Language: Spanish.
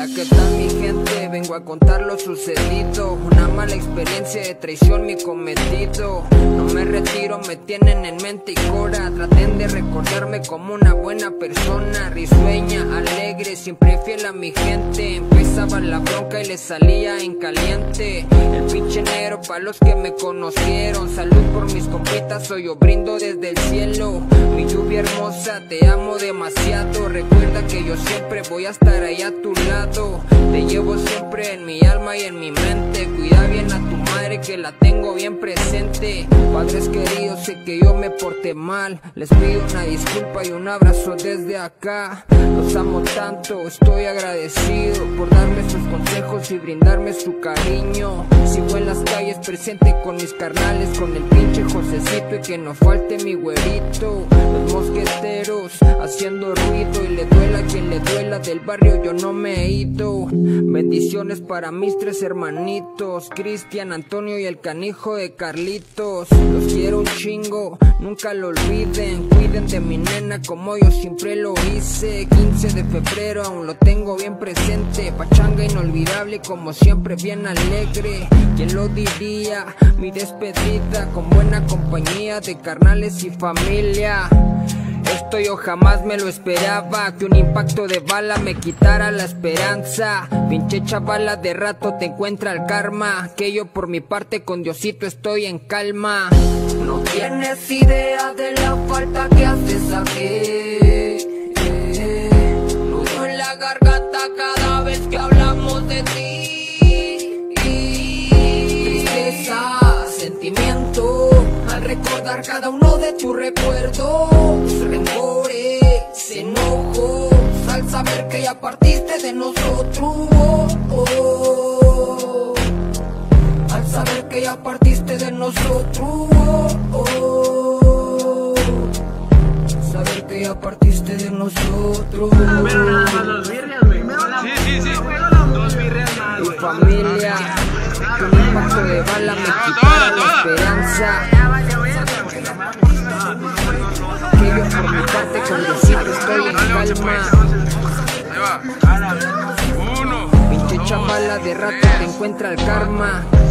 ¿qué tal mi gente? Vengo a contar lo sucedido. Una mala experiencia de traición mi cometido. No me retiro, me tienen en mente y cora. Traten de recordarme como una buena persona, risueña, alegre, siempre fiel a mi gente. Empezaba la bronca y le salía en caliente. El pinche negro pa' los que me conocieron. Salud por mis compitas, hoy yo brindo desde el cielo. Mi lluvia hermosa, te amo demasiado. Recuerda que yo siempre voy a estar ahí a tu lado. Te llevo siempre en mi alma y en mi mente. Cuida bien a tu madre que la tengo bien presente. Padres queridos, sé que yo me porté mal. Les pido una disculpa y un abrazo desde acá. Los amo tanto, estoy agradecido por darme sus consejos y brindarme su cariño. Sigo en las calles presente con mis carnales, con el pinche Josecito y que no falte mi güerito. Los mosqueteros haciendo ruido y le duela a quien le duela. Del barrio yo no me he ido. Bendiciones para mis tres hermanitos, Cristian, Antonio y el canijo de Carlitos. Los quiero un chingo, nunca lo olviden. Cuiden de mi nena como yo siempre lo hice. 15 de febrero aún lo tengo bien presente. Pachanga inolvidable como siempre bien alegre. ¿Quién lo diría? Mi despedida con buena compañía de carnales y familia. Esto yo jamás me lo esperaba, que un impacto de bala me quitara la esperanza. Pinche chavala, de rato te encuentra el karma. Que yo por mi parte con Diosito estoy en calma. No tienes idea de la falta que haces aquí. Nudo en la garganta cada vez que hablamos de ti. Tristeza, sentimiento al recordar cada uno de tus recuerdos. Rencores, enojos al saber que ya partiste de nosotros. Al saber que ya partiste de nosotros. Al saber que ya partiste de nosotros. Pero nada más los birrias, güey. Sí. Dos birrias más, güey. Mi familia, que un impacto de bala me quitara la esperanza. Que yo por mi parte con Diosito estoy en calma. Ahí va. Uno. Pinche chavala, de rato te encuentra el karma.